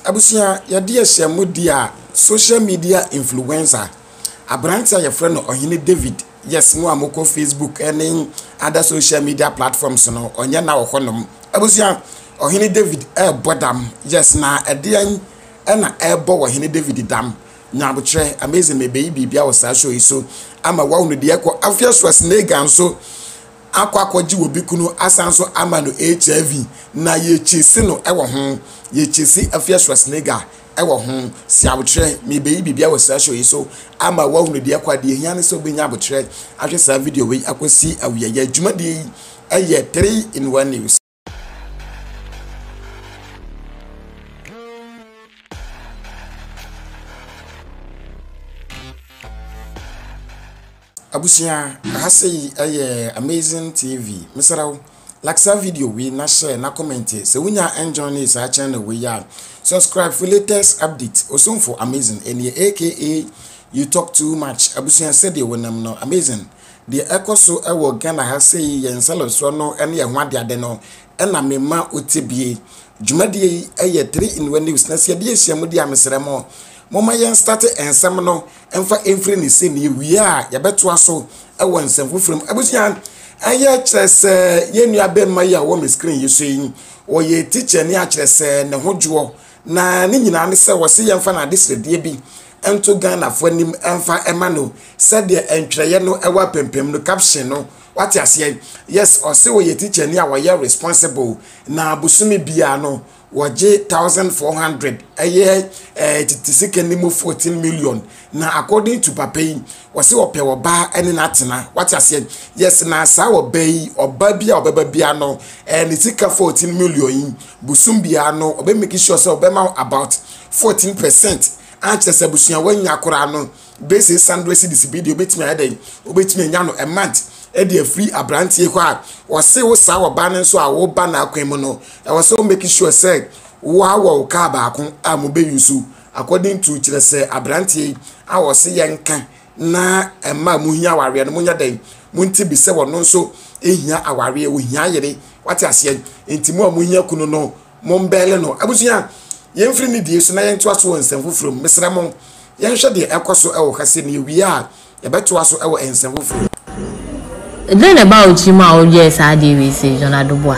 abusia yɛde ɛhyɛmu dia social media influencer abrante a friend Ohene David yes mo amoko Facebook and other social media platforms no onye na wo honom abusia Ohene David bodam yes na ɛdeɛn ɛna ɛbɔ Ohene David dam nyabotre amazing me baby bia wo sa show iso ama wa unu de ekɔ Afia Schwar nso akwakoji obi kunu asanso ama no HIV na ye chesi no ewo ho ye chesi Afia Schwar ewo ho si abotre me baby bia wo sa show iso ama wa unu de ekɔ de hia ne so benya abotre ahwe sa video we akosi awia ya adwuma de eye 3-in-1 news. Abusia hasei amazing TV misaraw like sa video we na share na comment se wunya enjoy this channel we ya subscribe for latest update also for amazing any aka you talk too much abusia said they wonam no amazing the ekoso ewo Ghana hasei yensalo so no ene ye ho ade no ena mema otebie dwumade 3-in-1 news na se de ehyiamu de amesremo mama yen start ensem no emfa emfre ni se ni wi a ye beto aso ewo ensem fufrem abusia aye kyerese ye nua be ma ya wo me screen yeso yin wo ye teacher ni a kyerese ne hodwo na ni nyina ne se wo se yemfa na desrede bi ento Ghana fo anim emfa emano se de entweye no ewa pempem no caption no what you say yes or say wo ye teacher ni a wo ye responsible na busumi bia no waje 1400 titisike ni mu 14 million na according to papai wase ope oba ene na tena what you say yes na sa obai oba bia obaba bia no ni tika 14 million busum bia no obe make sure say obema about 14% anche busuya wanya kora no base sandwich this video obetimi ade obetimi nya no a month e free abrantie ho a wose wo sa wo ba ne so a wo ba na akwem no e wose wo make sure say wo ka ba akon a mo be yusu according to kire say abrantie a wose yenka na ema mu hia aware no munya den munti bi se wono nso ehia aware wo hia yere wate ase entimu a mu hia kunu no mo mbele no abusuya yemfri ni die so na yentu aso wonsem fufuro mesramo yenhwe de ekoso e wo kase ne wi a ye beto aso e wo ensem fufuro. Then about you, my old yes, I did say, John Adubois.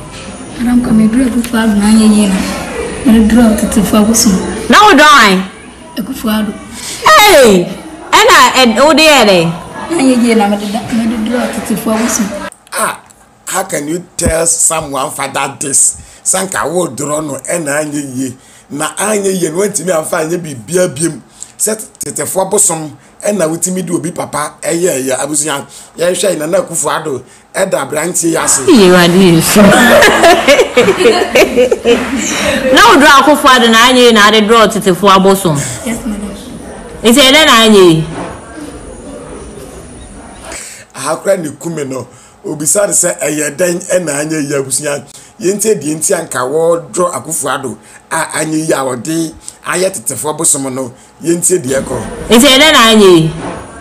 I'm coming to far 9 years. And draw to focus. Now drawing. Hey, and I all the other. 9 years, I'm draw to focus. Ah, how can you tell someone for that this? Sanka would draw no and ye. Na anye ye went to me and find ye be beer beam. Set the 4 bosom. Ena witimi do obi papa eye abusuya ye hwe ina na kufuado eda branche yase you are this now draw kufuado na anye na de draw tetefo abosom. Yes madam. Is it na anye akra ni kume no obisa se eye dan ena anye ya abusuya yente die nti anka wo draw akufuado a anye ya wode aye tetefo abosom no yente die ko. Is it na anye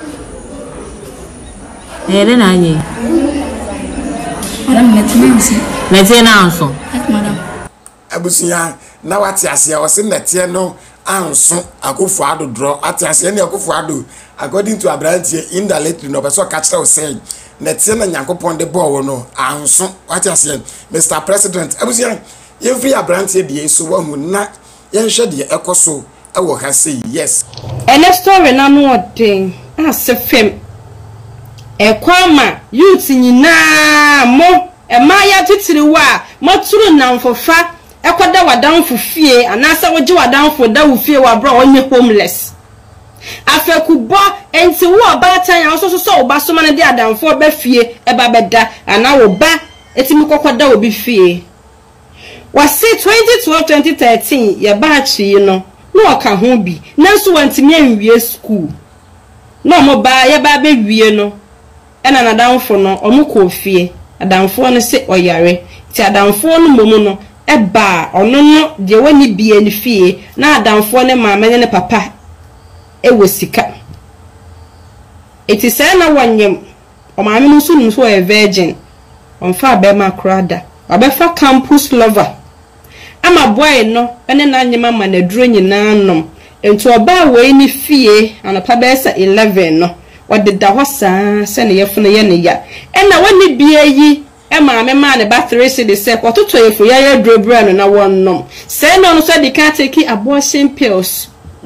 na anye Madam mete na anso. Yes madam. Abusuya na wate ase a wose nete no anso akufuado draw ate ase ne akufuado according to abrantie indirectly no person catch us say nete na Nyankopon de ball no anso wate ase Mr President abusuya yemfri abrantie de so wahu na yenhwe de ekoso ewo ha say yes ene story na no odin asefem ekwama youth nyina mo emaya titiri wa maturu namfofa ekoda wadanfo fie anasa woje wadanfo da wo fie wa bro onye homeless afekubo enti wo ba tan ya so so ba so mane de adanfo ba fie eba beda ana wo ba etimi kokoda obi fie wase 2012 2013 ye ba chi no no ka ho bi nanso wantimi anwie school no mo ba ye ba be wie no ena na adanfo no omukọ fie adanfo no se oyare ti adanfo no momu no eba ono no de wani bie ni fie na adanfo ne maama ne papa ewosika eti se na wanyem o maama no so nso e virgin on fa be makrada obefa campus lover ama boy no ene na nyema ma na duro nyina nom ento oba we ni fie anapa besa 11 no wadeda ho saa se ne yefunu ye ne ya ena wani bia yi e ma me ma ne battery se de se kototo yefu ya duro bra no na wonnom se no so de ka take abortion pills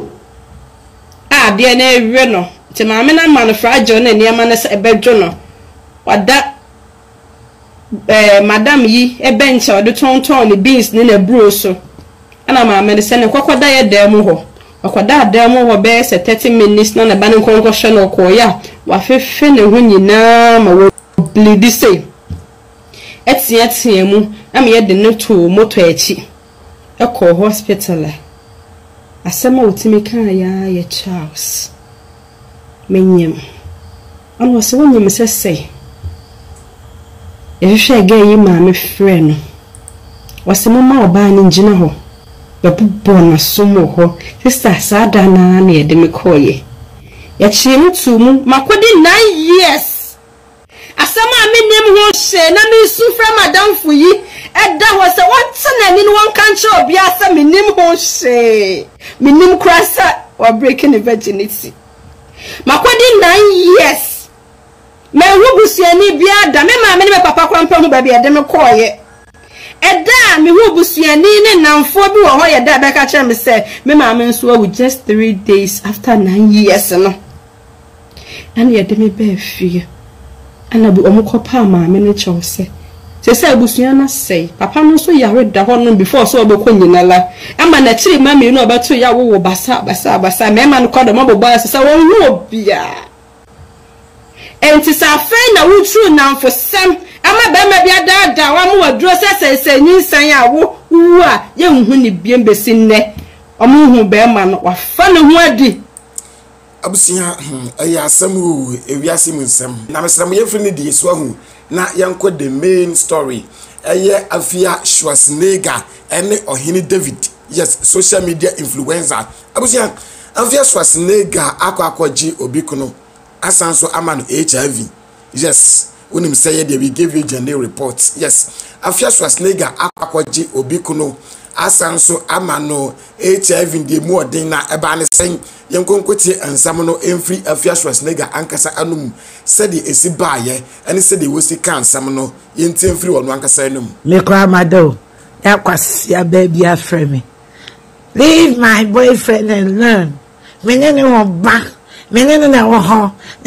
de na ewe no te ma me na ma no fragile na niam na se ebedwo no wada madam yi bench o de tonton ni beans ni na bro so ana ma me se ne kokoda ye dem ho akoda dem ho be se 30 minutes na ba ne konko hwe no ko ya wa fefe ne ho nyina ma wo bleed say etia mu am ye de no to moto echi e ko hospital asema utimi kan ya ye Charles menyem ano se wonyem se sei ehwe ga yi ma me frɛ no wasema ma oba ni ngina ho bɛbɔ na somo ho sister sada na na ye de me koye ya chimu tumu makodi 9 years asema me nim ho hye na me su fra madam fu yi eda ho se wotena ni no kan che obi asa me nim ho hye me nim krasa or breaking the virginity makodi 9 years me hubusuani bia da me ma me ne papa kwampa ho ba bia de me koye eda me hubusuani ne namfo bi wo ho ye da be ka kire me se me ma me nso awu just 3 days after 9 years no and ye de me be fie ana bu omukopa ma me ne chose se abusuana sei papa no so yare da ho no before so obekọ nyinala ama na chiri ma me no obeto ya wo basa me ma no kodo mo bobo se won hu obia enti sa fe na wutru na mfosem ama be ma bia da wa mo waduro se nyinsan ya wo a ye hu ni biem besi nne omo hu be ma no wa fa ne hu adi abusia aya asamu ewiase mu nsem na mesram ye fri ne die so ahu na yanko the main story Afia Schwarzenegger ene ohini David, yes, social media influencer abusia Afia Schwarzenegger akwaji obikuno asanso amano HIV, yes, unim say we gave you gender reports, yes, Afia Schwarzenegger akwaji obikuno asanso amano HIV de more than na ebane sen yenkonkoti ansam no emfri Afia Schwarzenegger ankasa anum said esi baaye ene said wosi kan sam no yenti emfri wono ankasa anum me kwa mado yakwasia baby afre me leave my boyfriend alone menene wo ba menene na wo ho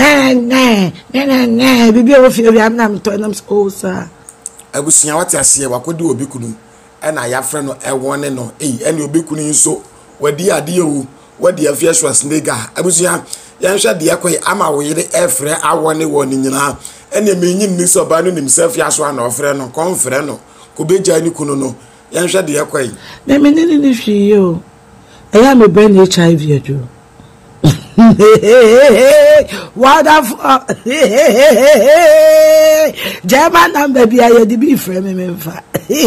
na bibi o fi obi amnam to nam so sa abusia wate ase wakodi obi kunu ena ya frɛ no ɛwɔne no ene obekunu nso wadi ade o wadi Afia Schwarzenegger abusia yanhwa de akoy ama wo yire ɛfrɛ awɔne wɔ ne nyina ene menyin ni so ba no nim self ya so ana ɔfrɛ no konfrɛ no ko beja ni kunu no yanhwa de akoy me menene ni hwi yo eya me brain HIV adu what of German number be I dey be frame me mfa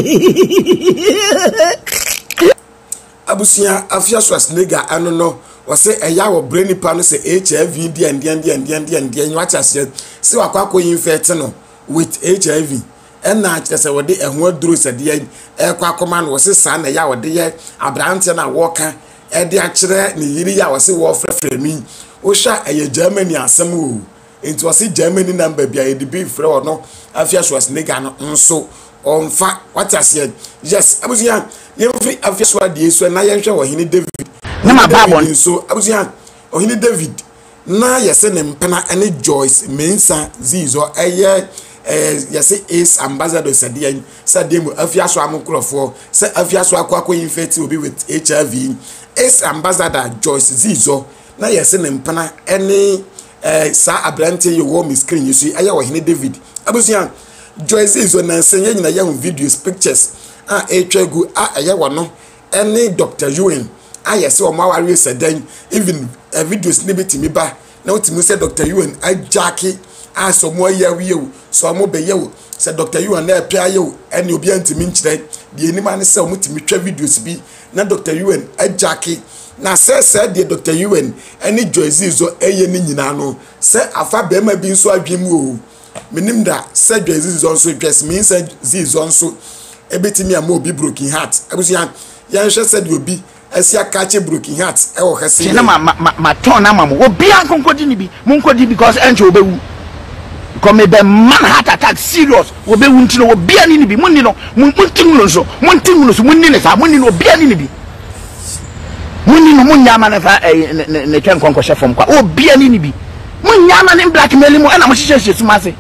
abusia Afia Schwarzenegger ano no wose eya wo brain pa no se HIV di and nwachase se wakwa infect no with HIV ena chese wode eho aduro se de ekwa koma no wose sa na ya wode ye abrante na woka ede akire ne yiri ya wose wo frefremi o sha eye Germany asem o enti wose Germany number bia e de be frɛ ono Afia Schwarzenegger no nso onfa watase yes abusia yemfri Afia Schwarzenegger so na yenhwe wo hini David na ma babon so abusia ohini David na yese ne mpena ene Joyce Mensa zizo eye yese is ambassador sademu Afia so amokrofo se Afia so akwa infecting obi with HIV is ambassador Joyce zizo na yese ne mpena ene sa abrante yo wo screen you see eye wo hini David abusia Joyce zizo na senye nyina ya videos pictures etwegu eye wo no ene Dr. Ewan ayese o mawari sedan even videos ni betimi ba na otimi se Dr. Ewan ajaki aso mo yawe so mo be yewo se Dr. Ewan na epia yewo ene obi antimi nkyire de enima ne se o mutimi twa videos bi na Dr. Ewan ajaki na se de Dr. Ewan ene Joyce zo eye ni nyina no se afa be ma bi nso adwemu o menim da se Joyce zo nso dress mean se zizo nso ebetimi am obi broken heart abusia yan hwe said obi asia kache broken heart e wo hase na ma ton na mamo obi ankonkodi ni bi munkodi because enche obewu come be man heart attack serious obewu ntino obi ani ni bi munni no muntingu so munni ne fa munni no obi ani ni bi munni no munyama na fa ne twen konko chefom kwa obi ani ni bi munyama ne blackmail mu na mo hihye sumase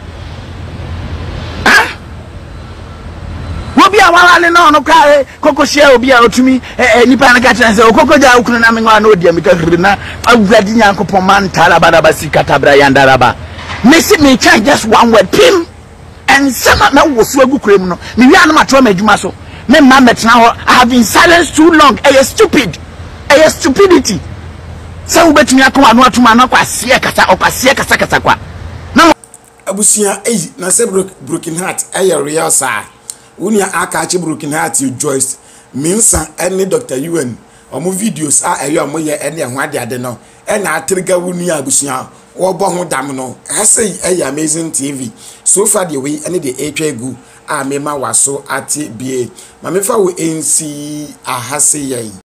obi awala ne no kwa koko share obi a otumi nipa na ka transe okoko ja ukunu na menwa na odia mika na awurade nyankopon man tala bada basika tabra yandaraba me see me change just one word pim and some na wo so agukurem no me wi anama to ma adwuma so me ma metna ho I have been silent too long stupidity so betumi akoma no atuma na kwa sie kasa kwa na abusia na se broken heart real sir unia aka achi broken heart you Joyce minsa any Dr. UN omo videos ayo mo ye ene ho ade no na atriga unia abusia wo bo ho dam no say Amazing TV so far the way any the etwegu mema waso ati bie ma mefa wo NC ahase yen